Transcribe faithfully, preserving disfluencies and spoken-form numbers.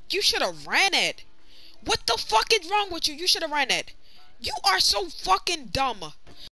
You should have ran it. What the fuck is wrong with you? You should have ran it. You are so fucking dumb.